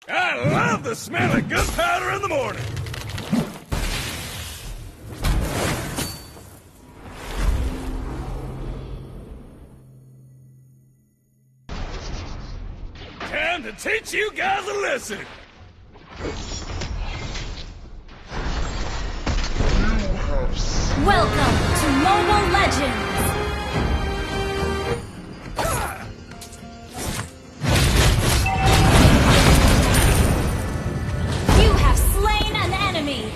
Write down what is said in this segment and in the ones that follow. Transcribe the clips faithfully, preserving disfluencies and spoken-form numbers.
I love the smell of gunpowder in the morning. Time to teach you guys a lesson. Welcome to Mobile Legends! You have slain an enemy!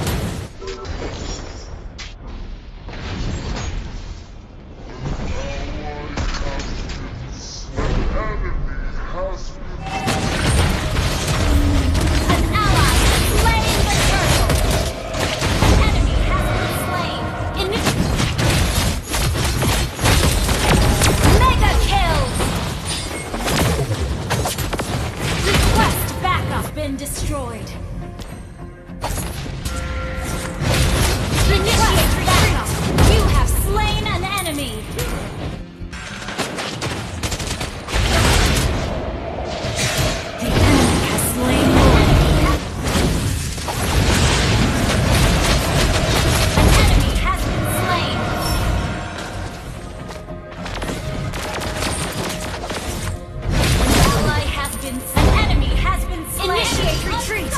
Destroyed. Initiate backup. You have slain an enemy. The enemy has slain an enemy. An enemy has been slain. An ally has been slain. An enemy has been slain. Initiate retreat!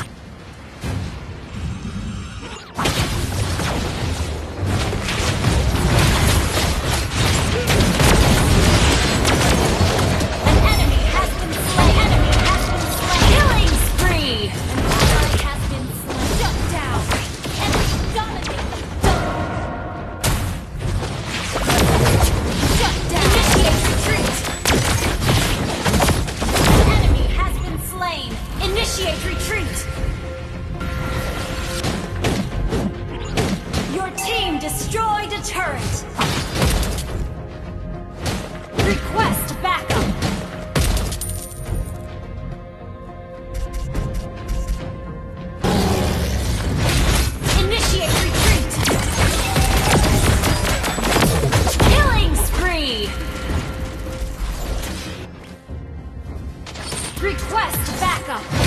An enemy has been slain! Enemy has been slain! Killing spree! An ally has been slain! Shut down! Enemy dominated! Shut down! Initiate retreat! An enemy has been slain! Initiate retreat! Your team destroyed a turret! Request backup! Initiate retreat! Killing spree! Request backup!